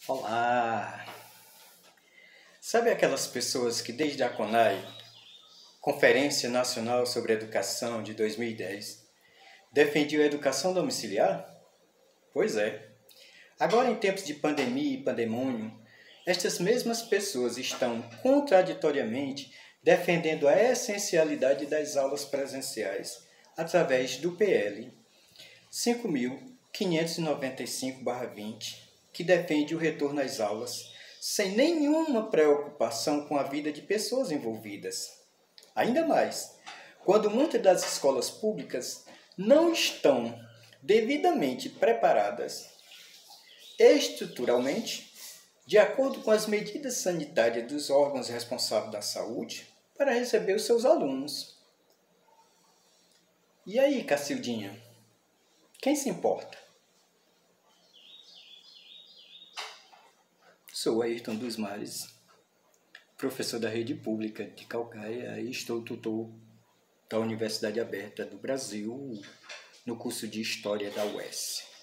Olá! Sabe aquelas pessoas que desde a CONAE, Conferência Nacional sobre Educação de 2010, defendiam a educação domiciliar? Pois é. Agora, em tempos de pandemia e pandemônio, estas mesmas pessoas estão contraditoriamente defendendo a essencialidade das aulas presenciais através do PL 5.595/20, que defende o retorno às aulas sem nenhuma preocupação com a vida de pessoas envolvidas. Ainda mais, quando muitas das escolas públicas não estão devidamente preparadas estruturalmente, de acordo com as medidas sanitárias dos órgãos responsáveis da saúde, para receber os seus alunos. E aí, Cacildinha? Quem se importa? Sou Ayrton dos Mares, professor da rede pública de Calcaia e estou tutor da Universidade Aberta do Brasil no curso de História da UES.